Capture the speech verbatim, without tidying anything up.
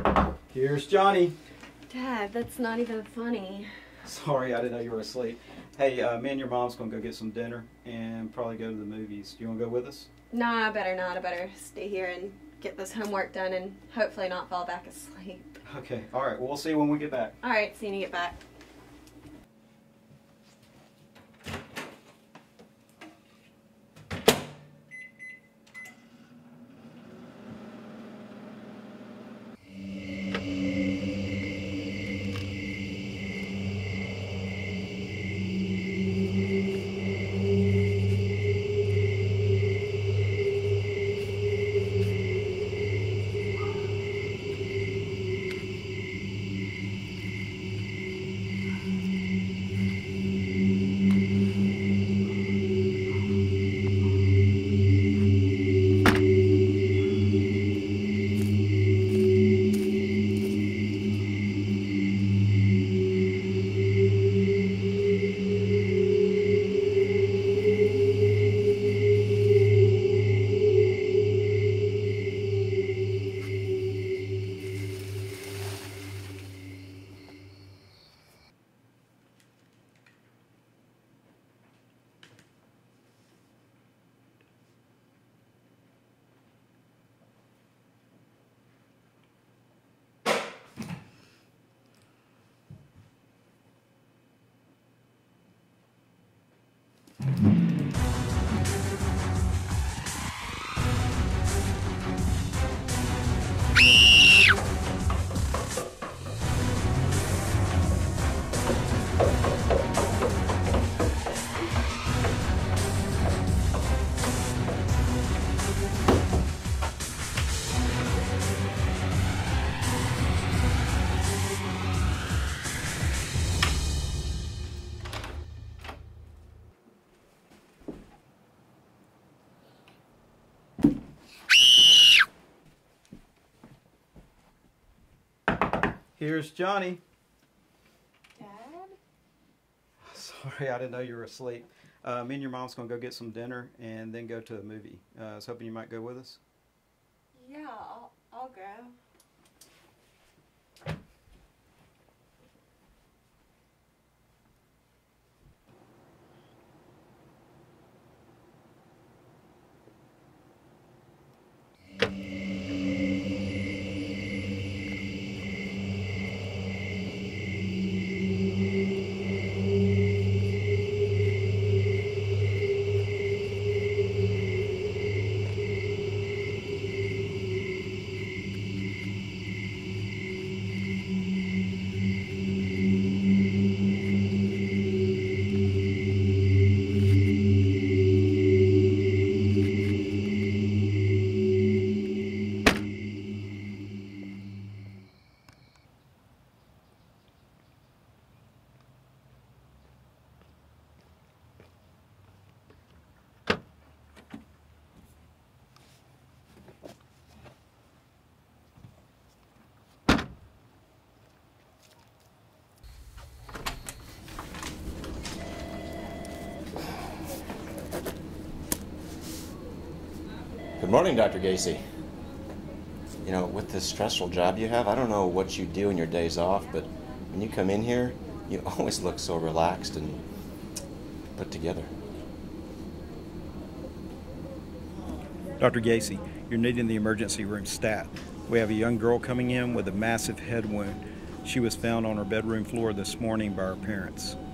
Here's Johnny. Dad, that's not even funny. Sorry, I didn't know you were asleep. Hey, uh, me and your mom's gonna go get some dinner and probably go to the movies. You wanna go with us? Nah, I better not. I better stay here and get this homework done and hopefully not fall back asleep. Okay, all right. Well, we'll see you when we get back. All right, see you when you get back. Here's Johnny. Dad? Sorry, I didn't know you were asleep. Uh, me and your mom's gonna go get some dinner and then go to a movie. Uh, I was hoping you might go with us. Yeah, I'll, I'll go. Good morning, Doctor Gacy. You know, with this stressful job you have, I don't know what you do in your days off, but when you come in here, you always look so relaxed and put together. Doctor Gacy, you're needing the emergency room stat. We have a young girl coming in with a massive head wound. She was found on her bedroom floor this morning by her parents.